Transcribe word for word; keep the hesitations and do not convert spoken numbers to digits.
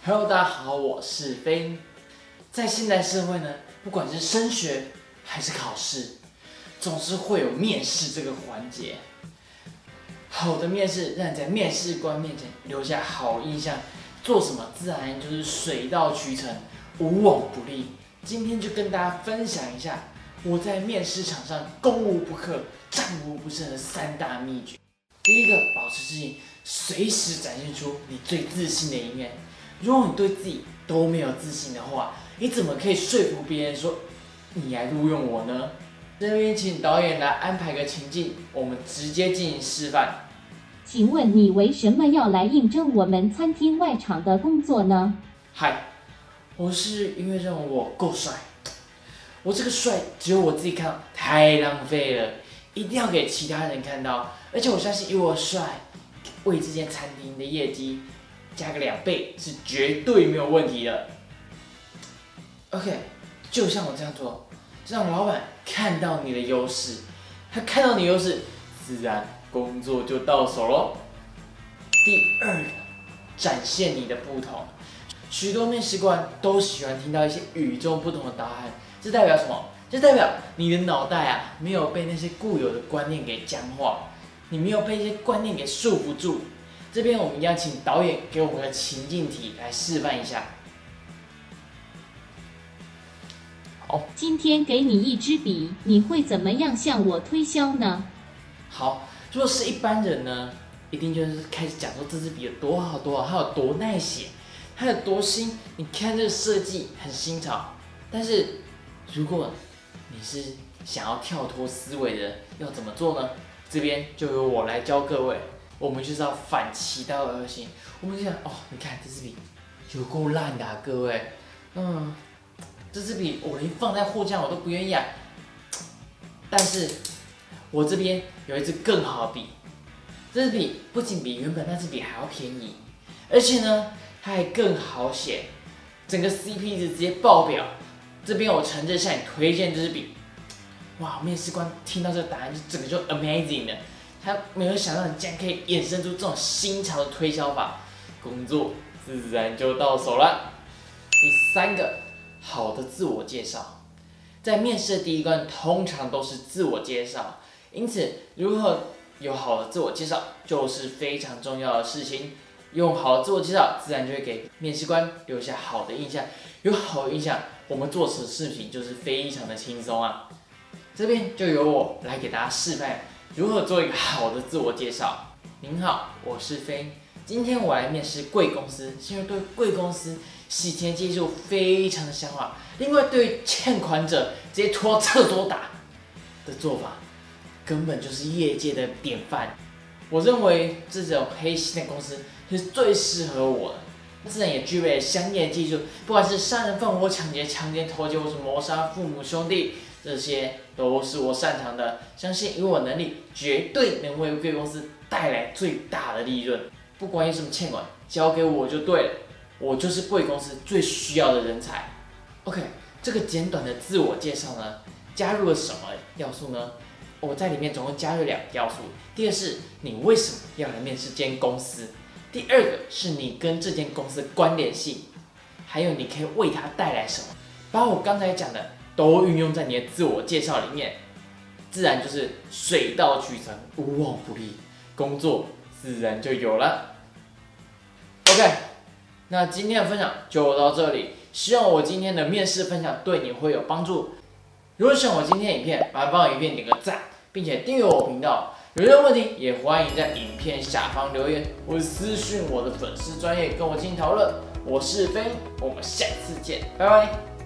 Hello， 大家好，我是飞。在现代社会呢，不管是升学还是考试，总是会有面试这个环节。好的面试让你在面试官面前留下好印象，做什么自然就是水到渠成，无往不利。今天就跟大家分享一下我在面试场上攻无不克、战无不胜的三大秘诀。第一个，保持自信，随时展现出你最自信的一面。如果你对自己都没有自信的话，你怎么可以说服别人说你来录用我呢？这边请导演来安排个情境，我们直接进行示范。 请问你为什么要来应征我们餐厅外场的工作呢？ 嗨，我是因为认为我够帅，我这个帅只有我自己看到太浪费了，一定要给其他人看到。而且我相信以我帅，为这间餐厅的业绩加个两倍是绝对没有问题的。OK， 就像我这样做，让老板看到你的优势，他看到你优势，自然工作就到手咯。第二个，展现你的不同。许多面试官都喜欢听到一些与众不同的答案，这代表什么？这代表你的脑袋啊，没有被那些固有的观念给僵化，你没有被一些观念给束缚住。这边我们要请导演给我们的情境题来示范一下。好， 今天给你一支笔，你会怎么样向我推销呢？ 好，如果是一般人呢，一定就是开始讲说这支笔有多好多好，它有多耐写，它有多新。你看这个设计很新潮，但是如果你是想要跳脱思维的人，要怎么做呢？这边就由我来教各位。我们就是要反其道而行。我们就想，哦，你看这支笔有够烂的、啊，各位。嗯，这支笔我连放在货架我都不愿意啊。但是，我这边有一支更好的笔。这支笔不仅比原本那支笔还要便宜，而且呢，它还更好写，整个 C P 值直接爆表。这边我诚挚向你推荐这支笔。哇，面试官听到这个答案就整个就 amazing 了。他没有想到你竟然可以衍生出这种新潮的推销法，工作自然就到手了。第三个，好的自我介绍，在面试的第一关通常都是自我介绍，因此如何有好的自我介绍就是非常重要的事情。用好的自我介绍，自然就会给面试官留下好的印象。有好的印象，我们做此事情就是非常的轻松啊。这边就由我来给大家示范如何做一个好的自我介绍。您好，我是飞，今天我来面试贵公司，是因为对贵公司洗钱技术非常的向往。另外，对于欠款者直接拖到厕所打的做法，根本就是业界的典范。我认为这种黑心的公司是最适合我的，自然也具备了相应的技术，不管是杀人放火、抢劫、强奸、偷窃，或是谋杀父母兄弟。这些都是我擅长的，相信以我能力，绝对能为贵公司带来最大的利润。不管有什么欠款，交给我就对了，我就是贵公司最需要的人才。OK， 这个简短的自我介绍呢，加入了什么要素呢？我在里面总共加入两个要素，第一个是你为什么要来面试这间公司，第二个是你跟这间公司的关联性，还有你可以为它带来什么。把我刚才讲的都运用在你的自我介绍里面，自然就是水到渠成，无往不利，工作自然就有了。OK， 那今天的分享就到这里，希望我今天的面试分享对你会有帮助。如果喜欢我今天的影片，麻烦帮我影片点个赞，并且订阅我频道。有任何问题也欢迎在影片下方留言，或是私讯我的粉丝专页跟我进行讨论。我是飞，我们下次见，拜拜。